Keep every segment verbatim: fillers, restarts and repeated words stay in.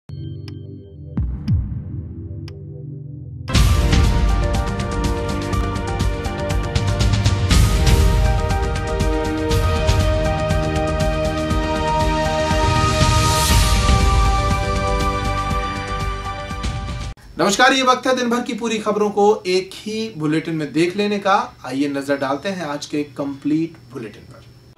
नमस्कार, ये वक्त है दिन भर की पूरी खबरों को एक ही बुलेटिन में देख लेने का। आइए नजर डालते हैं आज के कंप्लीट बुलेटिन पर।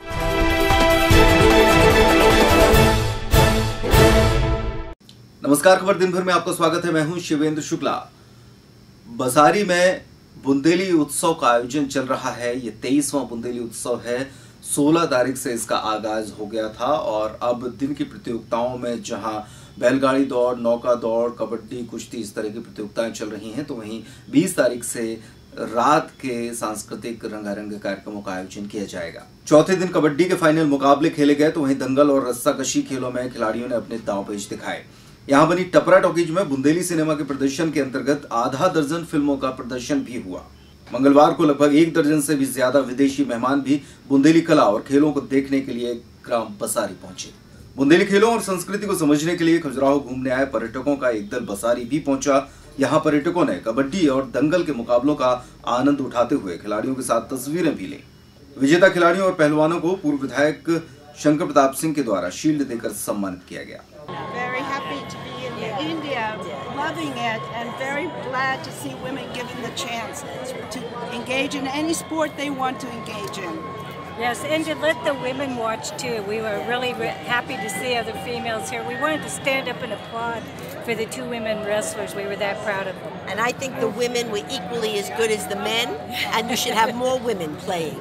नमस्कार, खबर दिन भर में आपका स्वागत है। मैं हूं शिवेंद्र शुक्ला। बसारी में बुंदेली उत्सव का आयोजन चल रहा है। ये तेईसवां बुंदेली उत्सव है। सोलह तारीख से इसका आगाज हो गया था और अब दिन की प्रतियोगिताओं में जहां बैलगाड़ी दौड़, नौका दौड़, कबड्डी, कुश्ती इस तरह की प्रतियोगिताएं चल रही हैं, तो वहीं बीस तारीख से रात के सांस्कृतिक रंगारंग कार्यक्रमों का आयोजन किया जाएगा। चौथे दिन कबड्डी के फाइनल मुकाबले खेले गए, तो वहीं दंगल और रस्साकशी खेलों में खिलाड़ियों ने अपने दांव-पेच दिखाए। यहाँ बनी टपरा टॉकीज में बुंदेली सिनेमा के प्रदर्शन के अंतर्गत आधा दर्जन फिल्मों का प्रदर्शन भी हुआ। मंगलवार को लगभग एक दर्जन से भी ज्यादा विदेशी मेहमान भी बुंदेली कला और खेलों को देखने के लिए ग्राम बसारी पहुंचे। बुंदेली खेलों और संस्कृति को समझने के लिए खजुराहो घूमने आए पर्यटकों का एक दल बसारी भी पहुंचा। यहाँ पर्यटकों ने कबड्डी और दंगल के मुकाबलों का आनंद उठाते हुए खिलाड़ियों के साथ तस्वीरें भी ली। विजेता खिलाड़ियों और पहलवानों को पूर्व विधायक शंकर प्रताप सिंह के द्वारा शील्ड देकर सम्मानित किया गया। Very happy to be in India, loving it, and very glad to see women given the chance to engage in any sport they want to engage in. Yes, and to let the women watch too. We were really re happy to see other females here. We wanted to stand up and applaud for the two women wrestlers. We were that proud of them. And I think the women were equally as good as the men, and you should have more women playing.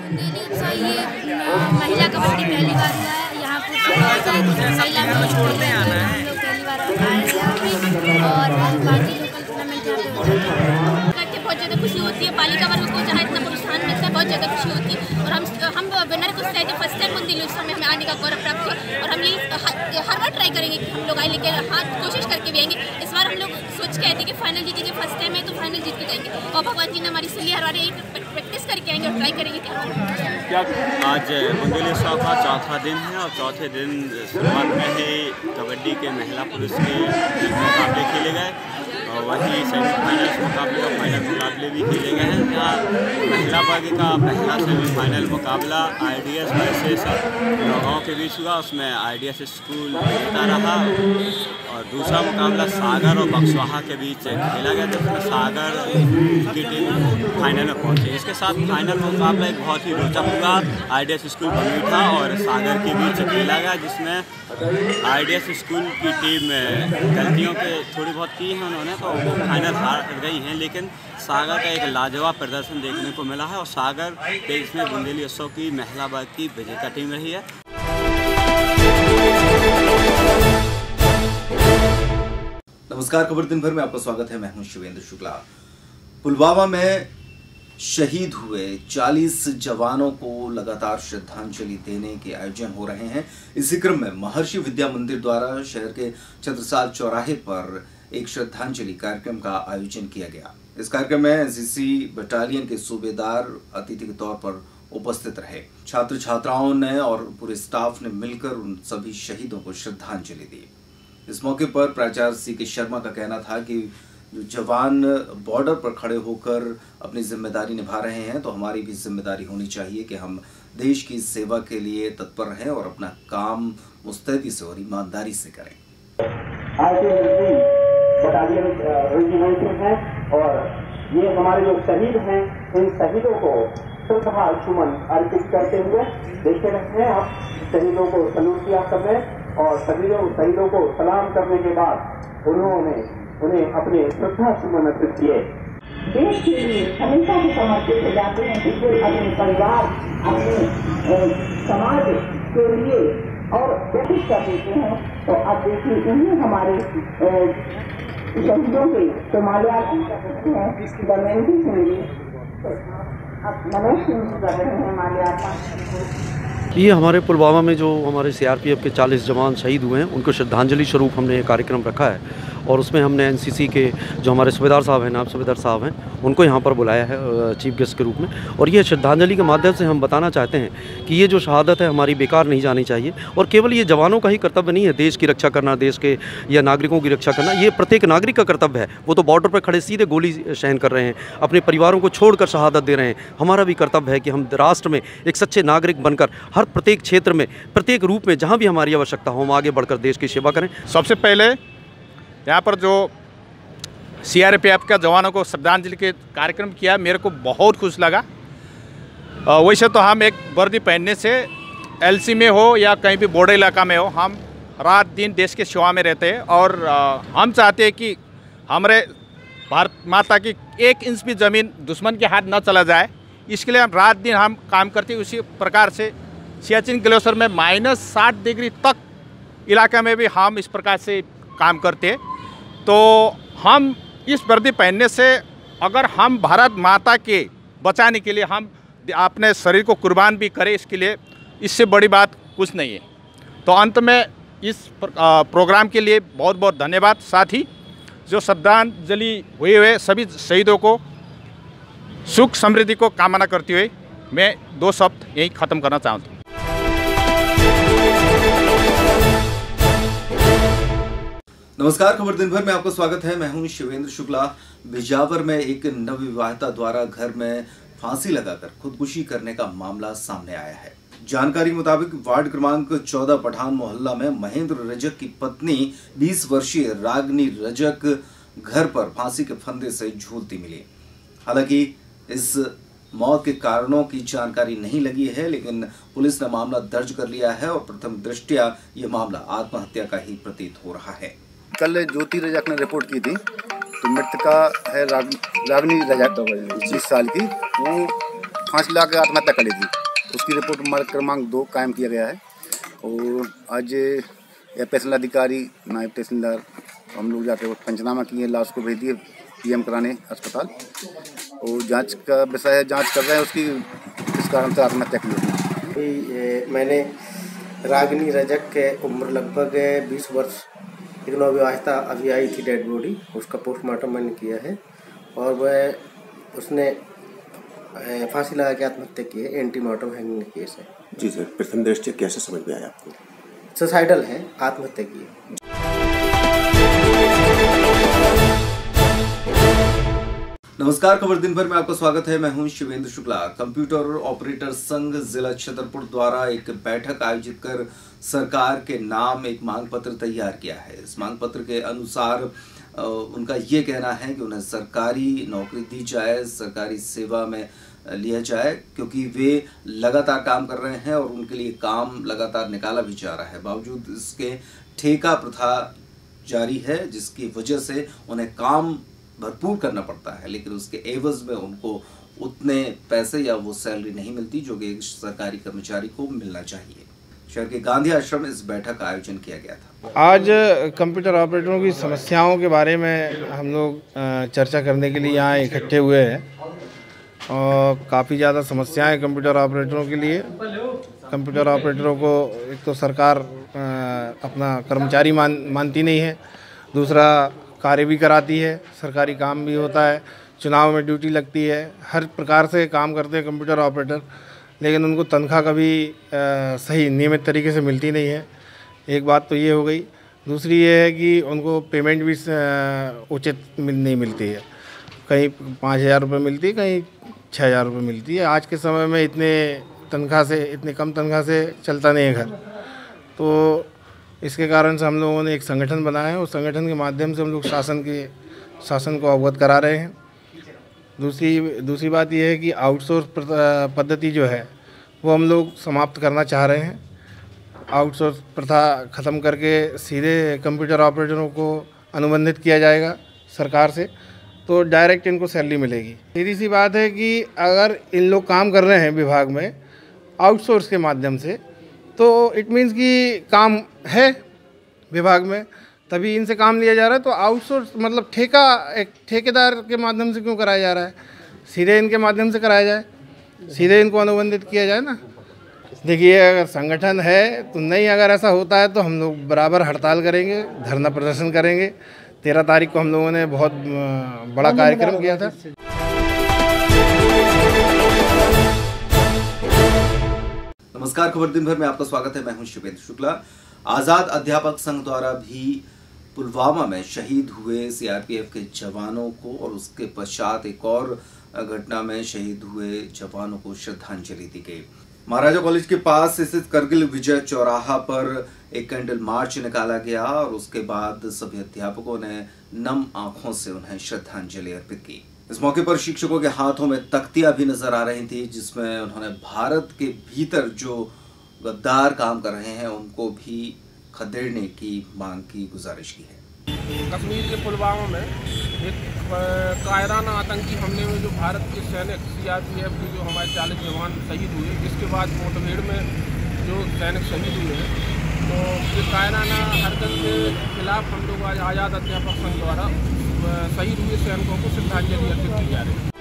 महिला कबड्डी पहली बार हुआ है यहाँ पर। महिला में छोड़ते आना है, हम लोग पहली बार आए हैं और बाकी लोकल टूर्नामेंट यहाँ पे होता है। करके बहुत ज़्यादा खुशी होती है। बालिका वर्ग को जहाँ इतना प्रोत्साहन मिलता है, बहुत ज़्यादा खुशी होती है। और हम हम विनर को चाहते फर्स्ट टाइम बुंदेली उत्सव में हमें आने का गौरव प्राप्त हुआ और हम ये हर बार ट्राई करेंगे कि हम लोग आए लेकर हाथ कोशिश करके भी आएंगे। इस बार हम लोग सोच के आए थे कि फाइनल जीतेंगे, फर्स्ट टाइम है तो फाइनल जीत के जाएंगे और भगवान जी ने हमारी इसलिए हर बार प्रैक्टिस करके आएंगे और ट्राई करेंगे कि क्या आज बुंदेली उत्सव का चौथा दिन है और चौथे दिन शुरुआत में ही कबड्डी के महिला पुरुष के मुकाबले खेले गए और वहीं सेमीफाइनल मुकाबले और फाइनल मुकाबले भी खेले गए हैं। जहाँ महिला वर्ग का पहला सेमीफाइनल मुकाबला I D S versus Naugaon के बीच हुआ, उसमें आई डी एस स्कूल जीता रहा और दूसरा मुकाबला सागर और बक्सवाहा के बीच खेला गया, जिसमें सागर की टीम फाइनल में पहुंची। इसके साथ फाइनल मुकाबला एक बहुत ही रोचक हुआ। I D S school Bangitha और सागर के बीच खेला गया, जिसमें आई डी एस स्कूल की टीम गलतियों के थोड़ी बहुत की हैं उन्होंने, तो वो फाइनल हार गई हैं, लेकिन सागर का एक लाजवाब प्रदर्शन देखने को मिला है और सागर के इसमें बुंदेली उत्सव की महिला वर्ग की विजेता टीम रही है। नमस्कार, खबर दिन भर में आपका स्वागत है। मैं हूं शिवेंद्र शुक्ला। पुलवामा में शहीद हुए चालीस जवानों को लगातार श्रद्धांजलि देने के आयोजन हो रहे हैं। इसी क्रम में महर्षि विद्या मंदिर द्वारा शहर के छत्रसाल चौराहे पर एक श्रद्धांजलि कार्यक्रम का आयोजन किया गया। इस कार्यक्रम में एन सी सी बटालियन के सूबेदार अतिथि के तौर पर उपस्थित रहे। छात्र छात्राओं ने और पूरे स्टाफ ने मिलकर उन सभी शहीदों को श्रद्धांजलि दी। इस मौके पर प्राचार्य सी के शर्मा का कहना था कि जो जवान बॉर्डर पर खड़े होकर अपनी जिम्मेदारी निभा रहे हैं, तो हमारी भी जिम्मेदारी होनी चाहिए कि हम देश की सेवा के लिए तत्पर रहें और अपना काम मुस्तैदी से और ईमानदारी से करें। बटालियन रेजिमेंट है और ये हमारे जो शहीद हैं, इन शहीदों को श्रद्धा सुमन अर्पित करते हुए देखे रहते हैं। आप शहीदों को सल्यूट किया सबने और शहीदों शहीदों को सलाम करने के बाद उन्होंने उन्हें अपने श्रद्धा सुमन अर्पित किए। देश के लिए हमेशा से समर्पित हो जाते हैं, बिल्कुल अपने परिवार, अपने समाज के लिए और कोशिश कर देते हैं। तो अब देखिए, इन्हीं हमारे शहीदों के तो माल्यार्पण करते हैं, दमयंती से मिली अब मनोज सिंह कर रहे हैं माल्यार्पण। ये हमारे पुलवामा में जो हमारे सी आर पी एफ के चालीस जवान शहीद हुए हैं, उनको श्रद्धांजलि स्वरूप हमने ये कार्यक्रम रखा है और उसमें हमने एनसीसी के जो हमारे सूबेदार साहब हैं, नायब सूबेदार साहब हैं, उनको यहाँ पर बुलाया है चीफ गेस्ट के रूप में। और ये श्रद्धांजलि के माध्यम से हम बताना चाहते हैं कि ये जो शहादत है हमारी बेकार नहीं जानी चाहिए। और केवल ये जवानों का ही कर्तव्य नहीं है देश की रक्षा करना, देश के या नागरिकों की रक्षा करना, ये प्रत्येक नागरिक का कर्तव्य है। वो तो बॉर्डर पर खड़े सीधे गोली सहन कर रहे हैं, अपने परिवारों को छोड़कर शहादत दे रहे हैं। हमारा भी कर्तव्य है कि हम राष्ट्र में एक सच्चे नागरिक बनकर हर प्रत्येक क्षेत्र में, प्रत्येक रूप में जहाँ भी हमारी आवश्यकता हो, हम आगे बढ़कर देश की सेवा करें। सबसे पहले यहाँ पर जो सीआरपीएफ के जवानों को श्रद्धांजलि के कार्यक्रम किया, मेरे को बहुत खुश लगा। वैसे तो हम एक वर्दी पहनने से एलसी में हो या कहीं भी बॉर्डर इलाका में हो, हम रात दिन देश के सेवा में रहते हैं। और हम चाहते हैं कि हमारे भारत माता की एक इंच भी ज़मीन दुश्मन के हाथ न चला जाए, इसके लिए हम रात दिन हम काम करते हैं। उसी प्रकार से सियाचिन ग्लेशियर में माइनस साठ डिग्री तक इलाके में भी हम इस प्रकार से काम करते हैं। तो हम इस वर्दी पहनने से अगर हम भारत माता के बचाने के लिए हम अपने शरीर को कुर्बान भी करें, इसके लिए इससे बड़ी बात कुछ नहीं है। तो अंत में इस प्रोग्राम के लिए बहुत बहुत धन्यवाद। साथ ही जो श्रद्धांजलि हुए हुए सभी शहीदों को सुख समृद्धि को कामना करते हुए मैं दो शब्द यही ख़त्म करना चाहता हूँ। नमस्कार, खबर दिन भर में आपका स्वागत है। मैं हूं शिवेंद्र शुक्ला। बिजावर में एक नवविवाहिता द्वारा घर में फांसी लगाकर खुदकुशी करने का मामला सामने आया है। जानकारी मुताबिक वार्ड क्रमांक चौदह पठान मोहल्ला में महेंद्र रजक की पत्नी बीस वर्षीय रागनी रजक घर पर फांसी के फंदे से झूलती मिली। हालांकि इस मौत के कारणों की जानकारी नहीं लगी है, लेकिन पुलिस ने मामला दर्ज कर लिया है और प्रथम दृष्टया यह मामला आत्महत्या का ही प्रतीत हो रहा है। कल ज्योति रजक ने रिपोर्ट की थी, तो मृतका है राग, रागनी रजक बीस साल की, वो फांसी लगा के आत्महत्या कर ली थी। उसकी रिपोर्ट मार्ग क्रमांक दो कायम किया गया है। और आज तहसील अधिकारी, नायब तहसीलदार, हम लोग जाते हुए पंचनामा किए, लाश को भेज दिए पीएम कराने अस्पताल। और जांच का विषय है, जांच कर रहे हैं उसकी किस कारण से आत्महत्या की। मैंने रागनी रजक के उम्र लगभग बीस वर्ष, एक नवविवाहिता अभी आई थी डेड बॉडी, उसका पोस्टमार्टम मैंने किया है। और वह उसने फांसी लगा के आत्महत्या की है। एंटीमार्टम हैंगिंग केस है। जी सर, प्रथम दृष्टया कैसे समझ में आया आपको? सुसाइडल है, आत्महत्या की है। नमस्कार, खबर दिन भर में आपका स्वागत है। मैं हूं शिवेंद्र शुक्ला। कंप्यूटर ऑपरेटर संघ जिला छतरपुर द्वारा एक बैठक आयोजित कर सरकार के नाम एक मांग पत्र तैयार किया है। इस मांग पत्र के अनुसार उनका ये कहना है कि उन्हें सरकारी नौकरी दी जाए, सरकारी सेवा में लिया जाए, क्योंकि वे लगातार काम कर रहे हैं और उनके लिए काम लगातार निकाला भी जा रहा है। बावजूद इसके ठेका प्रथा जारी है, जिसकी वजह से उन्हें काम भरपूर करना पड़ता है, लेकिन उसके एवज में उनको उतने पैसे या वो सैलरी नहीं मिलती जो कि एक सरकारी कर्मचारी को मिलना चाहिए। शहर के गांधी आश्रम में इस बैठक का आयोजन किया गया था। आज कंप्यूटर ऑपरेटरों की समस्याओं के बारे में हम लोग चर्चा करने के लिए यहाँ इकट्ठे हुए हैं। और काफ़ी ज़्यादा समस्याएं कंप्यूटर ऑपरेटरों के लिए। कंप्यूटर ऑपरेटरों को एक तो सरकार अपना कर्मचारी मान मानती नहीं है, दूसरा कार्य भी कराती है, सरकारी काम भी होता है, चुनाव में ड्यूटी लगती है, हर प्रकार से काम करते हैं कंप्यूटर ऑपरेटर, लेकिन उनको तनख्वाह कभी आ, सही नियमित तरीके से मिलती नहीं है। एक बात तो ये हो गई। दूसरी ये है कि उनको पेमेंट भी उचित नहीं मिलती है। कहीं पाँच हज़ार रुपये मिलती है, कहीं छः हज़ार रुपये मिलती है। आज के समय में इतने तनख्वाह से, इतने कम तनख्वाह से चलता नहीं है घर। तो इसके कारण से हम लोगों ने एक संगठन बनाया है। उस संगठन के माध्यम से हम लोग शासन के शासन को अवगत करा रहे हैं। दूसरी दूसरी बात यह है कि आउटसोर्स पद्धति जो है वो हम लोग समाप्त करना चाह रहे हैं। आउटसोर्स प्रथा ख़त्म करके सीधे कंप्यूटर ऑपरेटरों को अनुबंधित किया जाएगा सरकार से, तो डायरेक्ट इनको सैलरी मिलेगी। सीधी सी बात है कि अगर इन लोग काम कर रहे हैं विभाग में आउटसोर्स के माध्यम से, तो इट मीन्स कि काम है विभाग में, तभी इनसे काम लिया जा रहा है। तो आउटसोर्स मतलब ठेका, एक ठेकेदार के माध्यम से क्यों कराया जा रहा है? सीधे इनके माध्यम से कराया जाए, सीधे इनको अनुबंधित किया जाए ना। देखिए, अगर संगठन है तो नहीं, अगर ऐसा होता है तो हम लोग बराबर हड़ताल करेंगे, धरना प्रदर्शन करेंगे, तेरह तारीख को हम लोगों ने बहुत अ, बड़ा कार्यक्रम किया था। नमस्कार, खबर दिन भर में आपका स्वागत है। मैं हूं शिवेंद्र शुक्ला। आजाद अध्यापक संघ द्वारा भी पुलवामा में शहीद हुए सीआरपीएफ के जवानों को और उसके पश्चात एक और घटना में शहीद हुए जवानों को श्रद्धांजलि दी गई। महाराजा कॉलेज के पास स्थित करगिल विजय चौराहा पर एक कैंडल मार्च निकाला गया और उसके बाद सभी अध्यापकों ने नम आंखों से उन्हें श्रद्धांजलि अर्पित की। इस मौके पर शिक्षकों के हाथों में तख्तियां भी नजर आ रही थी, जिसमें उन्होंने भारत के भीतर जो गद्दार काम कर रहे हैं उनको भी खदेड़ने की मांग की, गुजारिश की है। कश्मीर के पुलवामा में एक कायराना आतंकी हमले में जो भारत के सैनिक सीआरपीएफ के जो हमारे चालीस जवान शहीद हुए, जिसके बाद मुठभेड़ में जो सैनिक शहीद हुए हैं, तो ये कायराना हरकत के खिलाफ हम लोग आज आज़ाद अध्यापक संघ द्वारा शहीद हुए सैनिकों को श्रद्धांजलि अर्पित की जा रही है।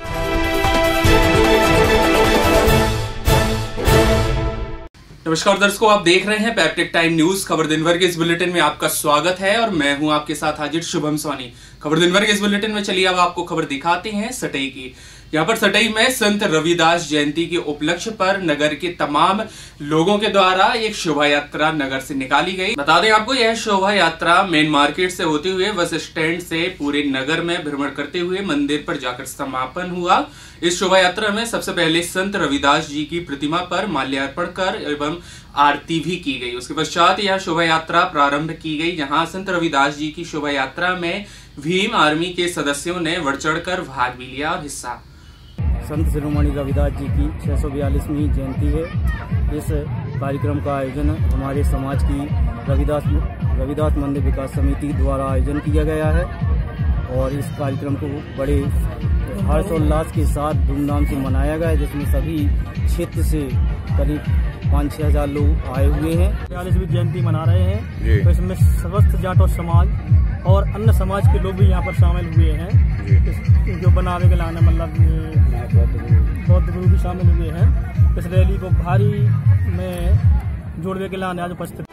नमस्कार दर्शकों, आप देख रहे हैं पैप्टिक टाइम न्यूज। खबर दिन भर के इस बुलेटिन में आपका स्वागत है और मैं हूं आपके साथ हाजिर शुभम स्वानी। खबर दिन भर के इस बुलेटिन में चलिए अब आपको खबर दिखाते हैं सटई की। यहाँ पर सटई में संत रविदास जयंती के उपलक्ष्य पर नगर के तमाम लोगों के द्वारा एक शोभा यात्रा नगर से निकाली गई। बता दें आपको, यह शोभा यात्रा मेन मार्केट से होते हुए बस स्टैंड से पूरे नगर में भ्रमण करते हुए मंदिर पर जाकर समापन हुआ। इस शोभा यात्रा में सबसे पहले संत रविदास जी की प्रतिमा पर माल्यार्पण कर एवं आरती भी की गई। उसके पश्चात यह शोभा यात्रा प्रारंभ की गई, जहां संत रविदास जी की शोभा यात्रा में भीम आर्मी के सदस्यों ने बढ़ चढ़कर भाग भी लिया और हिस्सा। संत शिरोमणि रविदास जी की छह सौ बयालीसवीं जयंती है। इस कार्यक्रम का आयोजन हमारे समाज की रविदास रविदास मंदिर विकास समिति द्वारा आयोजन किया गया है और इस कार्यक्रम को बड़े हर्षोल्लास के साथ धूमधाम से मनाया गया है, जिसमें सभी क्षेत्र से करीब पाँच छः हजार लोग आए हुए हैं। बयालीसवीं जयंती मना रहे हैं, तो इसमें समस्त जाटो समाज और अन्य समाज के लोग भी यहाँ पर शामिल हुए हैं। जो बनावे के लाने मतलब बौद्ध गुरु भी शामिल हुए हैं। इस रैली को भारी में जोड़ने के लाने आज उपस्थित।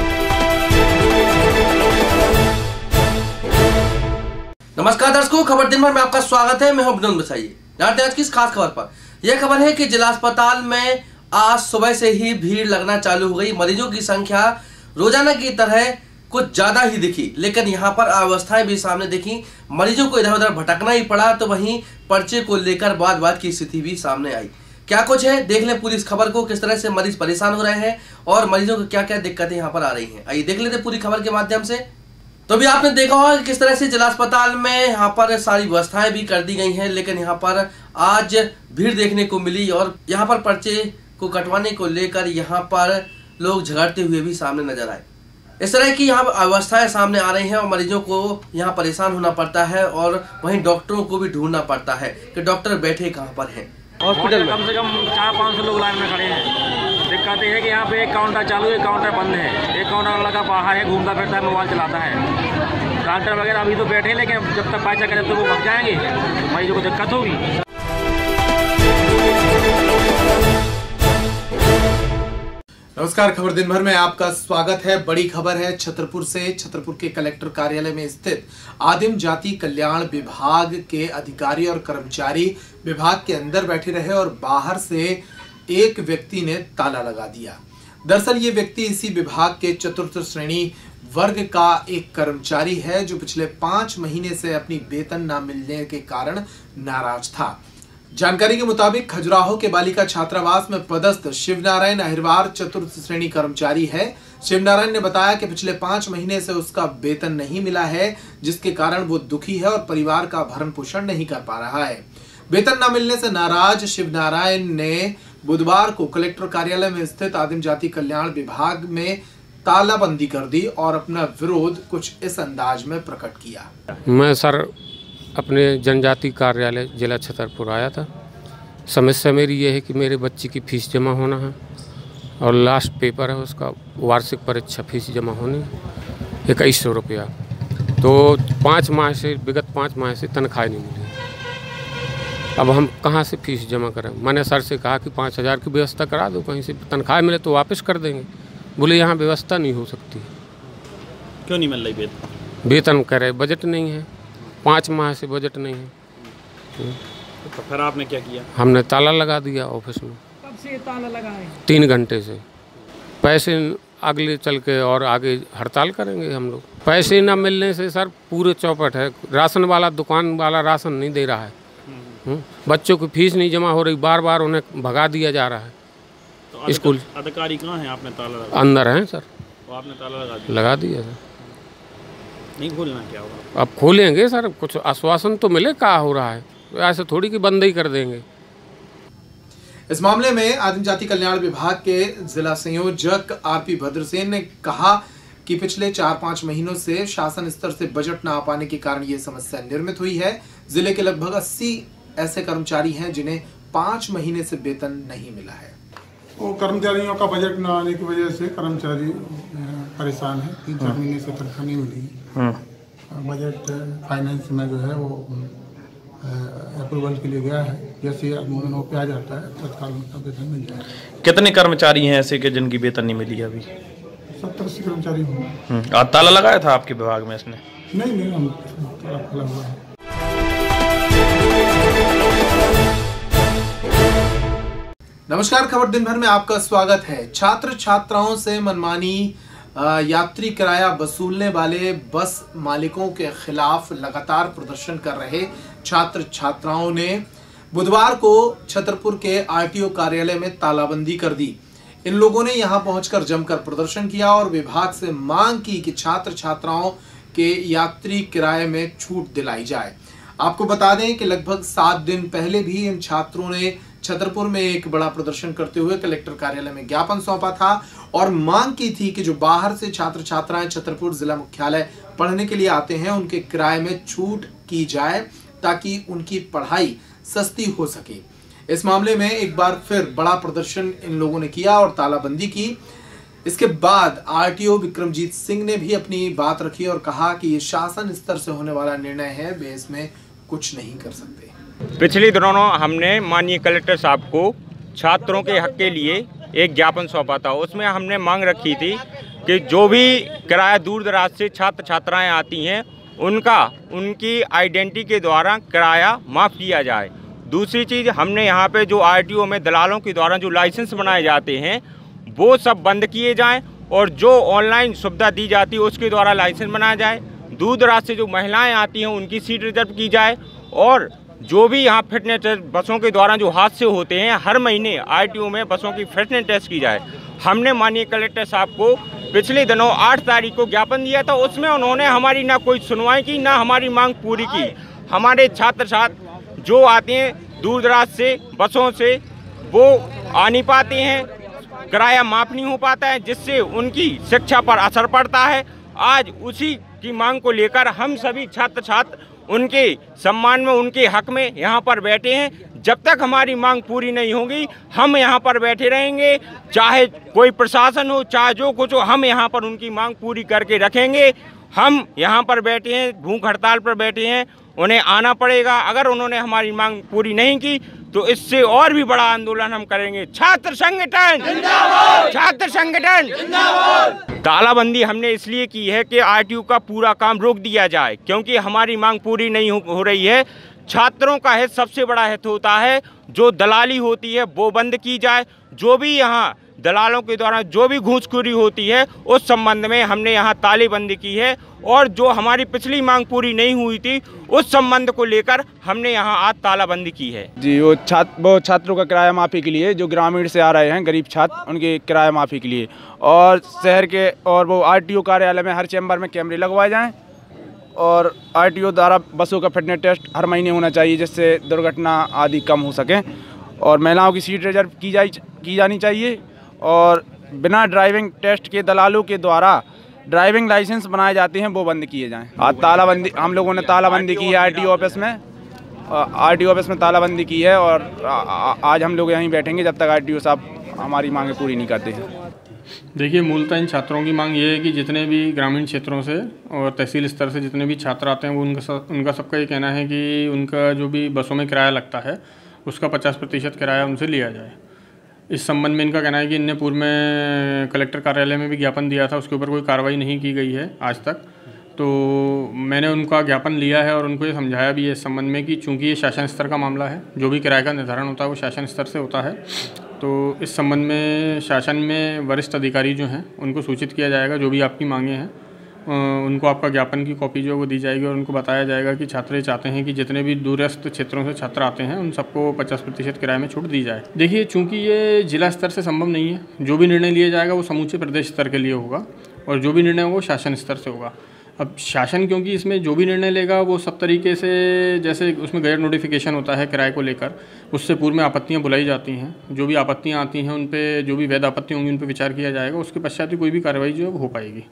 नमस्कार दर्शकों, खबर दिन भर में आपका स्वागत है। मैं हूं अब्दुल बसाई। जानते हैं आज की इस खास खबर पर। यह खबर है कि जिला अस्पताल में आज सुबह से ही भीड़ लगना चालू हो गई। मरीजों की संख्या रोजाना की तरह कुछ ज्यादा ही दिखी, लेकिन यहाँ पर अवस्थाएं भी सामने दिखी। मरीजों को इधर उधर भटकना ही पड़ा, तो वहीं पर्चे को लेकर बात बात की स्थिति भी सामने आई। क्या कुछ है, देख ले पूरी इस खबर को। किस तरह से मरीज परेशान हो रहे हैं और मरीजों को क्या क्या दिक्कतें यहाँ पर आ रही हैं, आइए देख लेते पूरी खबर के माध्यम से। तो भी आपने देखा होगा किस तरह से जिला अस्पताल में यहाँ पर सारी व्यवस्थाएं भी कर दी गई हैं, लेकिन यहाँ पर आज भीड़ देखने को मिली और यहाँ पर पर्चे को कटवाने को लेकर यहाँ पर लोग झगड़ते हुए भी सामने नजर आए। इस तरह की यहाँ अवस्थाएं सामने आ रही हैं और मरीजों को यहाँ परेशान होना पड़ता है और वहीं डॉक्टरों को भी ढूंढना पड़ता है कि डॉक्टर बैठे कहाँ पर हैं। हॉस्पिटल में कम से कम चार पाँच सौ लोग लाइन में खड़े हैं। दिक्कत ये है कि यहाँ पे एक काउंटर चालू है, एक काउंटर बंद है। एक काउंटर लगा बाहर है, घूमता फिरता है, मोबाइल चलाता है। डॉक्टर वगैरह अभी तो बैठे हैं, लेकिन जब तक पाचा करें तो वो भाग जाएंगे, मरीजों को दिक्कत होगी। नमस्कार, खबर दिन भर में आपका स्वागत है। बड़ी खबर है छतरपुर से। छतरपुर के कलेक्टर कार्यालय में स्थित आदिम जाति कल्याण विभाग के अधिकारी और कर्मचारी विभाग के अंदर बैठे रहे और बाहर से एक व्यक्ति ने ताला लगा दिया। दरअसल ये व्यक्ति इसी विभाग के चतुर्थ श्रेणी वर्ग का एक कर्मचारी है, जो पिछले पांच महीने से अपनी वेतन न मिलने के कारण नाराज था। जानकारी के मुताबिक खजुराहो के बालिका छात्रावास में पदस्थ शिवनारायण अहिरवार चतुर्थ श्रेणी कर्मचारी है। शिवनारायण ने बताया कि पिछले पांच महीने से उसका वेतन नहीं मिला है, जिसके कारण वो दुखी है और परिवार का भरण पोषण नहीं कर पा रहा है। वेतन न मिलने से नाराज शिवनारायण ने बुधवार को कलेक्टर कार्यालय में स्थित आदिम जाति कल्याण विभाग में तालाबंदी कर दी और अपना विरोध कुछ इस अंदाज में प्रकट किया। मैं सर अपने जनजाति कार्यालय जिला छतरपुर आया था। समस्या मेरी ये है कि मेरे बच्चे की फीस जमा होना है और लास्ट पेपर है उसका, वार्षिक परीक्षा फीस जमा होनी है इक्कीस सौ रुपया। तो पाँच माह से विगत पाँच माह से तनख्वाह नहीं मिली। अब हम कहाँ से फीस जमा करें? मैंने सर से कहा कि पाँच हज़ार की व्यवस्था करा दो, कहीं से तनख्वाह मिले तो वापस कर देंगे। बोले यहाँ व्यवस्था नहीं हो सकती। क्यों नहीं मिल रही वेतन? वेतन करे, बजट नहीं है, पाँच माह से बजट नहीं है। तो फिर आपने क्या किया? हमने ताला लगा दिया ऑफिस में। कब से ताला लगा है? तीन घंटे से। पैसे अगले चल के और आगे हड़ताल करेंगे हम लोग। पैसे न मिलने से सर पूरे चौपट है। राशन वाला, दुकान वाला राशन नहीं दे रहा है। हुँ? बच्चों की फीस नहीं जमा हो रही, बार बार उन्हें भगा दिया जा रहा है। तो स्कूल अधिकारी कहाँ हैं? आपने ताला लगा? अंदर हैं सर। तो आपने ताला लगा दिया? लगा दिया सर। नहीं खोलना क्या होगा? अब खोलेंगे सर, कुछ आश्वासन तो मिले क्या हो रहा है, ऐसे थोड़ी कि बंद ही कर देंगे। इस मामले में आदिम जाति कल्याण विभाग के जिला संयोजक आरपी भद्रसेन ने कहा कि पिछले चार पाँच महीनों से शासन स्तर से बजट न आ पाने के कारण ये समस्या निर्मित हुई है। जिले के लगभग अस्सी ऐसे कर्मचारी हैं जिन्हें पाँच महीने से वेतन नहीं मिला है। वो कर्मचारियों का बजट न आने की वजह से कर्मचारी परेशान है। तीन चार महीने से तनख्वाह नहीं मिली। बजट फाइनेंस में जो है वो अप्रूवल के लिए गया है। जैसे अनुमोदन पे आ जाता है तत्काल उनका वेतन मिल जाएगा। कितने कर्मचारी हैं ऐसे के जिनकी वेतन नहीं मिली अभी? सत्तर अस्सी कर्मचारी होंगे। आज ताला लगाया था आपके विभाग में इसने? नहीं नहीं, हम ताला खुला हुआ है। नमस्कार, खबर दिन भर में आपका स्वागत है। छात्र छात्राओं से मनमानी यात्री किराया वसूलने वाले बस मालिकों के खिलाफ लगातार प्रदर्शन कर रहे छात्र छात्राओं ने बुधवार को छतरपुर के आरटीओ कार्यालय में तालाबंदी कर दी। इन लोगों ने यहां पहुंचकर जमकर प्रदर्शन किया और विभाग से मांग की कि छात्र छात्राओं के यात्री किराए में छूट दिलाई जाए। आपको बता दें कि लगभग सात दिन पहले भी इन छात्रों ने छतरपुर में एक बड़ा प्रदर्शन करते हुए कलेक्टर कार्यालय में ज्ञापन सौंपा था और मांग की थी कि जो बाहर से छात्र छात्राएं छतरपुर जिला मुख्यालय पढ़ने के लिए आते हैं उनके किराए में छूट की जाए ताकि उनकी पढ़ाई सस्ती हो सके। इस मामले में एक बार फिर बड़ा प्रदर्शन इन लोगों ने किया और तालाबंदी की। इसके बाद आरटीओ विक्रमजीत सिंह ने भी अपनी बात रखी और कहा कि ये शासन स्तर से होने वाला निर्णय है, वे इसमें कुछ नहीं कर सकते। पिछले दिनों हमने माननीय कलेक्टर साहब को छात्रों के हक के लिए एक ज्ञापन सौंपा था। उसमें हमने मांग रखी थी कि जो भी किराया दूर दराज से छात्र छात्राएं आती हैं उनका उनकी आइडेंटिटी के द्वारा किराया माफ़ किया जाए। दूसरी चीज़, हमने यहाँ पे जो आरटीओ में दलालों के द्वारा जो लाइसेंस बनाए जाते हैं वो सब बंद किए जाएं और जो ऑनलाइन सुविधा दी जाती है उसके द्वारा लाइसेंस बनाया जाए। दूर दराज से जो महिलाएं आती हैं उनकी सीट रिजर्व की जाए और जो भी यहाँ फिटनेस टेस्ट बसों के द्वारा जो हादसे होते हैं हर महीने आरटीओ में बसों की फिटनेस टेस्ट की जाए। हमने माननीय कलेक्टर साहब को पिछले दिनों आठ तारीख को ज्ञापन दिया था। उसमें उन्होंने हमारी ना कोई सुनवाई की ना हमारी मांग पूरी की। हमारे छात्र छात्र जो आते हैं दूर दराज से बसों से वो आ नहीं पाते हैं, किराया माफ़ नहीं हो पाता है, जिससे उनकी शिक्षा पर असर पड़ता है। आज उसी की मांग को लेकर हम सभी छात्र छात्र उनके सम्मान में उनके हक में यहाँ पर बैठे हैं। जब तक हमारी मांग पूरी नहीं होगी हम यहाँ पर बैठे रहेंगे, चाहे कोई प्रशासन हो चाहे जो कुछ हो, हम यहाँ पर उनकी मांग पूरी करके रखेंगे। हम यहाँ पर बैठे हैं, भूख हड़ताल पर बैठे हैं, उन्हें आना पड़ेगा। अगर उन्होंने हमारी मांग पूरी नहीं की तो इससे और भी बड़ा आंदोलन हम करेंगे। छात्र संगठन जिंदाबाद, छात्र संगठन जिंदाबाद। तालाबंदी हमने इसलिए की है कि आरटीओ का पूरा काम रोक दिया जाए, क्योंकि हमारी मांग पूरी नहीं हो, हो रही है। छात्रों का हित सबसे बड़ा हित होता है, जो दलाली होती है वो बंद की जाए। जो भी यहाँ दलालों के द्वारा जो भी घूसखोरी होती है उस संबंध में हमने यहाँ तालाबंदी की है और जो हमारी पिछली मांग पूरी नहीं हुई थी उस संबंध को लेकर हमने यहाँ आज तालाबंदी की है। जी, वो छात्र वो छात्रों का किराया माफ़ी के लिए जो ग्रामीण से आ रहे हैं, गरीब छात्र, उनके किराया माफ़ी के लिए और शहर के और वो आरटीओ कार्यालय में हर चैम्बर में कैमरे लगवाए जाएं और आरटीओ द्वारा बसों का फिटनेस टेस्ट हर महीने होना चाहिए, जिससे दुर्घटना आदि कम हो सकें और महिलाओं की सीट रिजर्व की जाए की जानी चाहिए और बिना ड्राइविंग टेस्ट के दलालों के द्वारा ड्राइविंग लाइसेंस बनाए जाते हैं वो बंद किए जाएं। आज तालाबंदी हम लोगों ने तालाबंदी की है आरटीओ ऑफिस में, आरटीओ ऑफिस में तालाबंदी की है और आज हम लोग यहीं बैठेंगे जब तक आरटीओ साहब हमारी मांगें पूरी नहीं करते हैं। देखिए, मूलतः इन छात्रों की मांग ये है कि जितने भी ग्रामीण क्षेत्रों से और तहसील स्तर से जितने भी छात्र आते हैं वो उनका उनका सबका ये कहना है कि उनका जो भी बसों में किराया लगता है उसका पचास प्रतिशत किराया उनसे लिया जाए। इस संबंध में इनका कहना है कि इनने पूर्व में कलेक्टर कार्यालय में भी ज्ञापन दिया था, उसके ऊपर कोई कार्रवाई नहीं की गई है आज तक। तो मैंने उनका ज्ञापन लिया है और उनको ये समझाया भी है इस संबंध में कि चूंकि ये शासन स्तर का मामला है, जो भी किराए का निर्धारण होता है वो शासन स्तर से होता है, तो इस संबंध में शासन में वरिष्ठ अधिकारी जो हैं उनको सूचित किया जाएगा। जो भी आपकी मांगे हैं उनको आपका ज्ञापन की कॉपी जो है वो दी जाएगी और उनको बताया जाएगा कि छात्र चाहते हैं कि जितने भी दूरस्थ क्षेत्रों से छात्र आते हैं उन सबको पचास प्रतिशत किराए में छूट दी जाए। देखिए, चूंकि ये जिला स्तर से संभव नहीं है, जो भी निर्णय लिया जाएगा वो समूचे प्रदेश स्तर के लिए होगा और जो भी निर्णय होगा वो शासन स्तर से होगा। अब शासन क्योंकि इसमें जो भी निर्णय लेगा वो सब तरीके से, जैसे उसमें गैर नोटिफिकेशन होता है किराए को लेकर, उससे पूर्व में आपत्तियां बुलाई जाती हैं। जो भी आपत्तियां आती हैं उन पे, जो भी वैध आपत्ति होंगी उन पे विचार किया जाएगा, उसके पश्चात ही कोई भी कार्रवाई जो है वो हो पाएगी।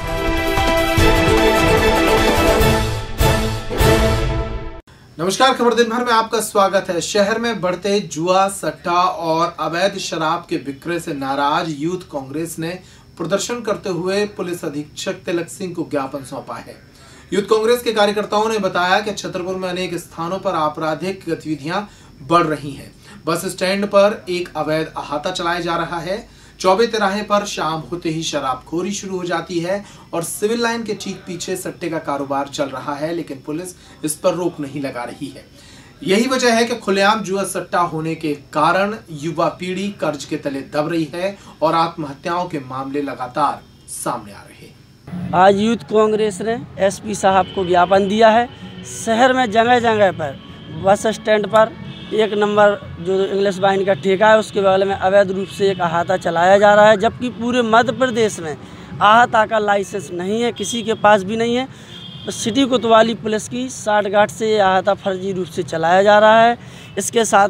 नमस्कार, खबर दिन भर में आपका स्वागत है। शहर में बढ़ते जुआ, सट्टा और अवैध शराब के विक्रय से नाराज यूथ कांग्रेस ने प्रदर्शन करते हुए पुलिस अधीक्षक तिलक सिंह को ज्ञापन सौंपा है। यूथ कांग्रेस के कार्यकर्ताओं ने बताया कि छतरपुर में अनेक स्थानों पर आपराधिक गतिविधियां बढ़ रही हैं। बस स्टैंड पर एक अवैध अहाता चलाया जा रहा है। चौबे तिराहे पर शाम होते ही शराबखोरी शुरू हो जाती है और सिविल लाइन के ठीक पीछे सट्टे का कारोबार चल रहा है, लेकिन पुलिस इस पर रोक नहीं लगा रही है। यही वजह है कि खुलेआम जुआ सट्टा होने के कारण युवा पीढ़ी कर्ज के तले दब रही है और आत्महत्याओं के मामले लगातार सामने आ रहे हैं। आज यूथ कांग्रेस ने एसपी साहब को ज्ञापन दिया है। शहर में जगह जगह पर बस स्टैंड पर एक नंबर जो इंग्लिश वाइन का ठेका है उसके बगल में अवैध रूप से एक अहाता चलाया जा रहा है, जबकि पूरे मध्य प्रदेश में अहाता का लाइसेंस नहीं है, किसी के पास भी नहीं है। सिटी कोतवाली पुलिस की साठगांठ से ये अहाता फर्जी रूप से चलाया जा रहा है। इसके साथ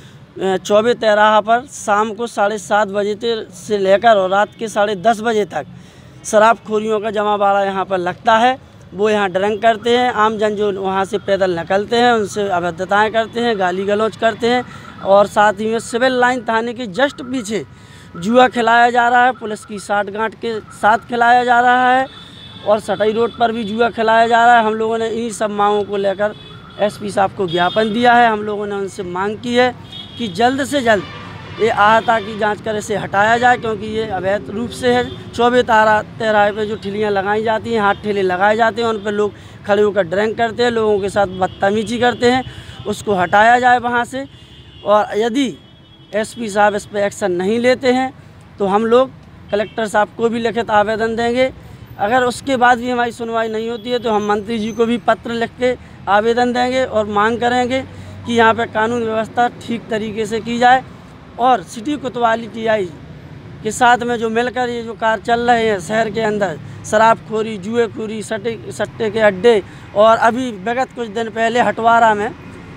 में चौबे तेराहा पर शाम को साढ़े सात बजे से लेकर और रात के साढ़े दस बजे तक शराबखोरियों का जमावड़ा यहाँ पर लगता है। वो यहाँ ड्रिंक करते हैं, आम जन जो वहाँ से पैदल निकलते हैं उनसे अभद्रताएँ करते हैं, गाली गलौज करते हैं और साथ ही में सिविल लाइन थाने के जस्ट पीछे जुआ खिलाया जा रहा है। पुलिस की साठगांठ के साथ खिलाया जा रहा है और सटाई रोड पर भी जुआ खिलाया जा रहा है। हम लोगों ने इन्हीं सब मांगों को लेकर एसपी साहब को ज्ञापन दिया है। हम लोगों ने उनसे मांग की है कि जल्द से जल्द ये अहाता की जांच कर इसे हटाया जाए, क्योंकि ये अवैध रूप से है। चौबे तारा तेराहे पे जो ठेलियाँ लगाई जाती हैं, हाथ ठेले लगाए जाते हैं, उन पर लोग खड़े होकर ड्रिंक करते हैं, लोगों के साथ बदतमीजी करते हैं, उसको हटाया जाए वहाँ से। और यदि एसपी साहब इस पर एक्शन नहीं लेते हैं तो हम लोग कलेक्टर साहब को भी लिखित आवेदन देंगे। अगर उसके बाद भी हमारी सुनवाई नहीं होती है तो हम मंत्री जी को भी पत्र लिख के आवेदन देंगे और मांग करेंगे कि यहाँ पे कानून व्यवस्था ठीक तरीके से की जाए और सिटी कोतवाली टीआई के साथ में जो मिलकर ये जो कार्य चल रहे हैं शहर के अंदर, शराबखोरी, जुएखोरी, सट्टे सट्टे के अड्डे, और अभी विगत कुछ दिन पहले हटवारा में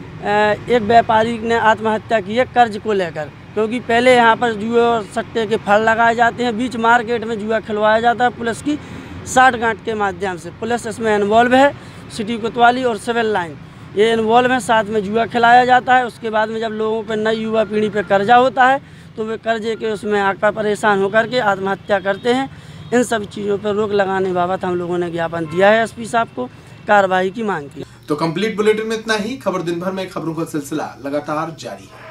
एक व्यापारी ने आत्महत्या की है कर्ज को लेकर, क्योंकि पहले यहाँ पर जुए और सट्टे के फल लगाए जाते हैं, बीच मार्केट में जुआ खिलवाया जाता है। पुलिस की साठगांठ के माध्यम से पुलिस इसमें इन्वॉल्व है, सिटी कोतवाली और सिविल लाइन ये इन्वॉल्व है, साथ में जुआ खिलाया जाता है। उसके बाद में जब लोगों पर नई युवा पीढ़ी पे कर्जा होता है तो वे कर्जे के उसमें आकर परेशान होकर के आत्महत्या करते हैं। इन सब चीज़ों पर रोक लगाने बाबत हम लोगों ने ज्ञापन दिया है, एसपी साहब को कार्रवाई की मांग की। तो कंप्लीट बुलेटिन में इतना ही। खबर दिन भर में खबरों का सिलसिला लगातार जारी है।